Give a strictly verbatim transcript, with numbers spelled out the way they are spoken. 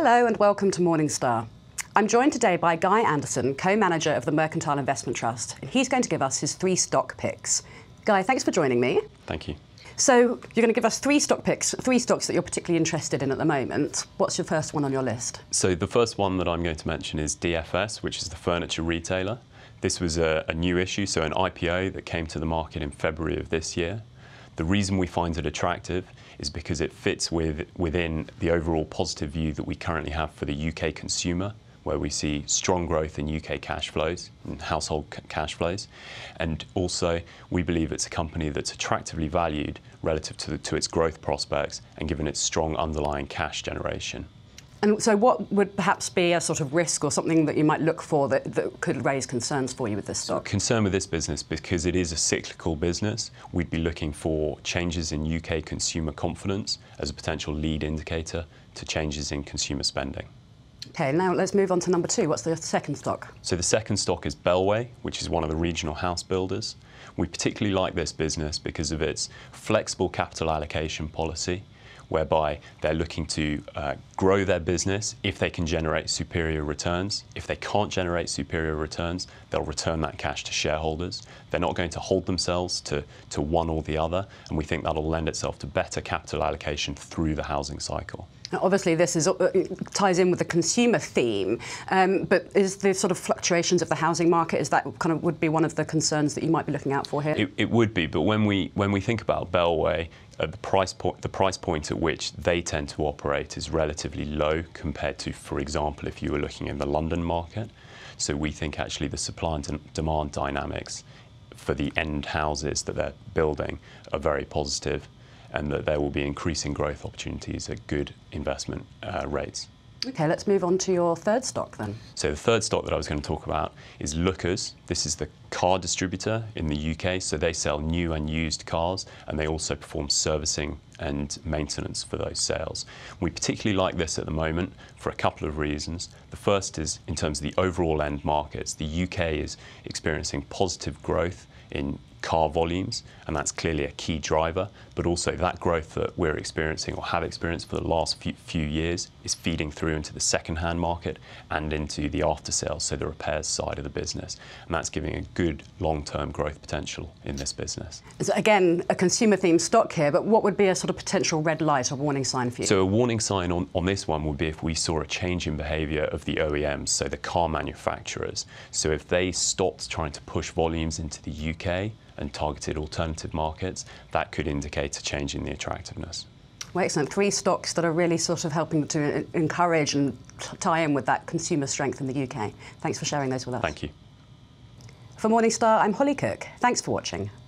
Hello and welcome to Morningstar. I'm joined today by Guy Anderson, co-manager of the Mercantile Investment Trust, and he's going to give us his three stock picks. Guy, thanks for joining me. Thank you. So you're going to give us three stock picks, three stocks that you're particularly interested in at the moment. What's your first one on your list? So the first one that I'm going to mention is D F S, which is the furniture retailer. This was a, a new issue, so an I P O that came to the market in February of this year. The reason we find it attractive is because it fits with, within the overall positive view that we currently have for the U K consumer, where we see strong growth in U K cash flows and household cash flows. And also, we believe it's a company that's attractively valued relative to, the, to its growth prospects and given its strong underlying cash generation. And so what would perhaps be a sort of risk or something that you might look for that, that could raise concerns for you with this stock? So concern with this business, because it is a cyclical business, we'd be looking for changes in U K consumer confidence as a potential lead indicator to changes in consumer spending. OK, now let's move on to number two. What's the second stock? So the second stock is Bellway, which is one of the regional house builders. We particularly like this business because of its flexible capital allocation policy, whereby they're looking to uh, grow their business if they can generate superior returns. If they can't generate superior returns, they'll return that cash to shareholders. They're not going to hold themselves to, to one or the other, and we think that'll lend itself to better capital allocation through the housing cycle. Now, obviously, this is, uh, ties in with the consumer theme, um, but is the sort of fluctuations of the housing market, is that kind of would be one of the concerns that you might be looking out for here? It, it would be, but when we when we think about Bellway, uh, the price point the price point at which they tend to operate is relatively low compared to, for example, if you were looking in the London market. So we think actually the supply and de demand dynamics for the end houses that they're building are very positive, and that there will be increasing growth opportunities at good investment uh, rates. OK, let's move on to your third stock then. So the third stock that I was going to talk about is Lookers. This is the car distributor in the U K, so they sell new and used cars, and they also perform servicing and maintenance for those sales. We particularly like this at the moment for a couple of reasons. The first is in terms of the overall end markets. The U K is experiencing positive growth in car volumes, and that's clearly a key driver, but also that growth that we're experiencing or have experienced for the last few, few years is feeding through into the second-hand market and into the after-sales, so the repairs side of the business, and that's giving a good long-term growth potential in this business. So again, a consumer-themed stock here, but what would be a sort of potential red light or warning sign for you? So a warning sign on, on this one would be if we saw a change in behaviour of the O E Ms, so the car manufacturers. So if they stopped trying to push volumes into the U K and targeted alternative markets, that could indicate a change in the attractiveness. Well, excellent. Three stocks that are really sort of helping to encourage and tie in with that consumer strength in the U K. Thanks for sharing those with us. Thank you. For Morningstar, I'm Holly Cook. Thanks for watching.